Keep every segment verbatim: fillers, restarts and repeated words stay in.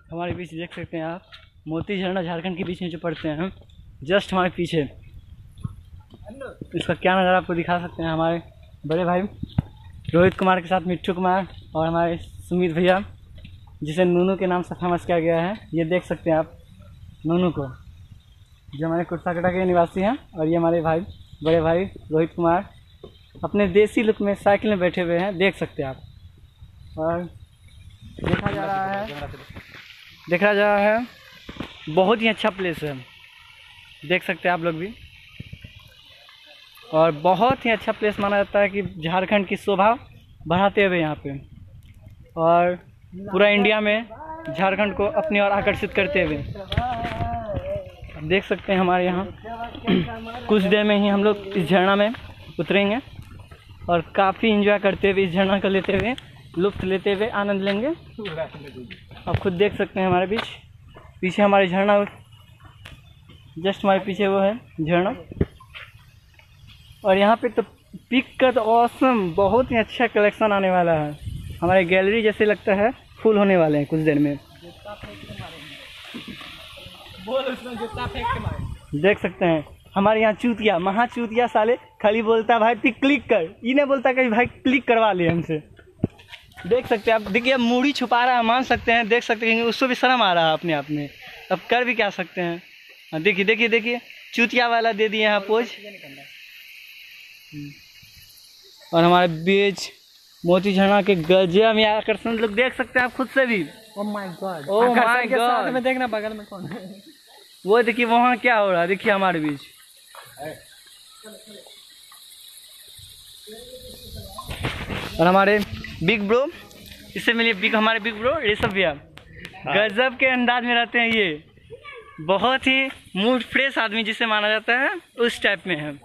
हमारे बीच देख सकते हैं आप, मोती झरना झारखंड के बीच में जो पड़ते हैं, जस्ट हमारे पीछे। इसका क्या नज़ारा आपको दिखा सकते हैं हमारे बड़े भाई रोहित कुमार के साथ मिट्टू कुमार और हमारे सुमित भैया, जिसे नूनू के नाम से फेमस किया गया है। ये देख सकते हैं आप नूनू को, जो हमारे कुर्साकटा के निवासी हैं। और ये हमारे भाई बड़े भाई रोहित कुमार अपने देसी लुक में साइकिल में बैठे हुए हैं, देख सकते हैं आप। और देखा जा रहा है देखा जा रहा है बहुत ही अच्छा प्लेस है, देख सकते हैं आप लोग भी। और बहुत ही अच्छा प्लेस माना जाता है कि झारखंड की शोभा बढ़ाते हुए यहाँ पे, और पूरा इंडिया में झारखंड को अपनी ओर आकर्षित करते हुए। देख सकते हैं हमारे यहाँ कुछ देर में ही हम लोग इस झरना में उतरेंगे और काफ़ी एंजॉय करते हुए इस झरना को लेते हुए, लुत्फ लेते हुए आनंद लेंगे। आप खुद देख सकते हैं हमारे बीच पीछे हमारे झरना, जस्ट हमारे पीछे वो है झरना। और यहाँ पे तो पिक का तो ऑसम बहुत ही अच्छा कलेक्शन आने वाला है। हमारे गैलरी जैसे लगता है फुल होने वाले हैं कुछ देर में। देख सकते हैं हमारे यहाँ चूतिया, महा चूतिया साले खाली बोलता है भाई पिक क्लिक कर, ये नहीं बोलता कि भाई क्लिक करवा ले हमसे। देख सकते हैं आप, देखिए मूड़ी छुपा रहा है, मान सकते हैं, देख सकते हैं उसको भी शर्म आ रहा है अपने आप में, अब कर भी क्या सकते हैं। देखिए देखिए देखिए चूतिया वाला दे दिए यहाँ पोज। और हमारे बीच मोती झरना के गजब में आकर्षण लोग देख सकते हैं आप खुद से भी। Oh my god, oh my god में देखना बगल में कौन है वो, देखिए वहाँ क्या हो रहा है, देखिए हमारे बीच। और हमारे बिग ब्रो, इससे मिलिए बिग हमारे बिग ब्रो ऋषभ भैया, गजब के अंदाज में रहते हैं। ये बहुत ही मूड फ्रेश आदमी जिसे माना जाता है उस टाइप में है।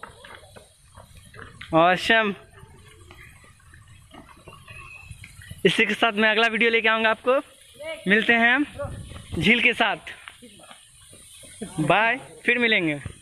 ऑसम। इसी के साथ मैं अगला वीडियो लेके आऊँगा आपको, मिलते हैं झील के साथ। बाय, फिर मिलेंगे।